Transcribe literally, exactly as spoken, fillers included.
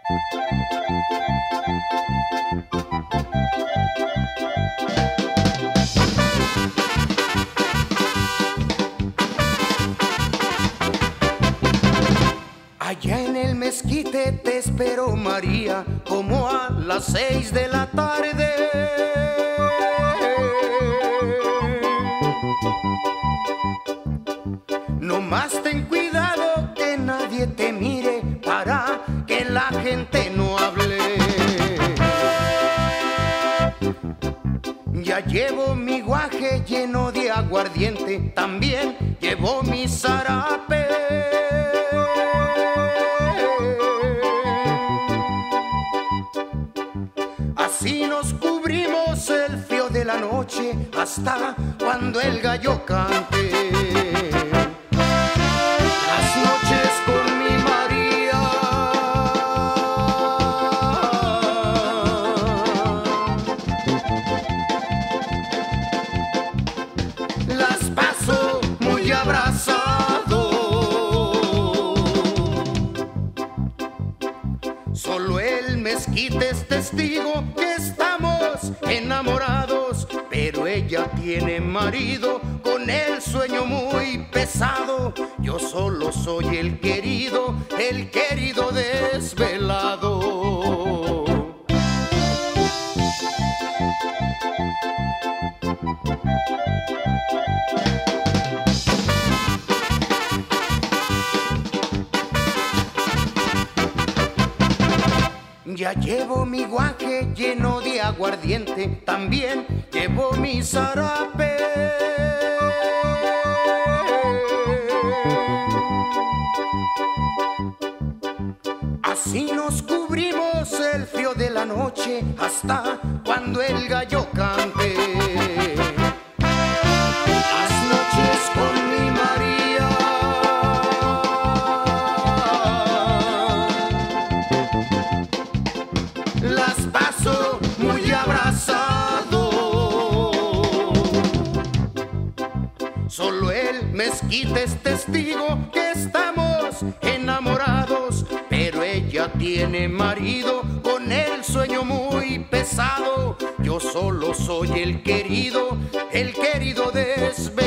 Allá en el mezquite te espero, María, como a las seis de la tarde. No más ten cuidado que nadie te mire para que la gente no hable. Ya llevo mi guaje lleno de aguardiente, también llevo mi zarape. Así nos cubrimos el frío de la noche hasta cuando el gallo cante. Las noches con mi María las paso muy abrazado. Solo el mezquite es testigo que estamos enamorados, pero ella tiene marido con el sueño muy pesado. Yo solo soy el querido, el querido desvelado. Ya llevo mi guaje lleno de aguardiente, también llevo mi zarape. Así nos cubrimos el frío de la noche hasta cuando el gallo cante. Las noches con mi María las paso muy abrazado. Solo el mezquite es testigo que estamos enamorados, pero ella tiene marido con el sueño muy pesado. Yo solo soy el querido, el querido desvelado.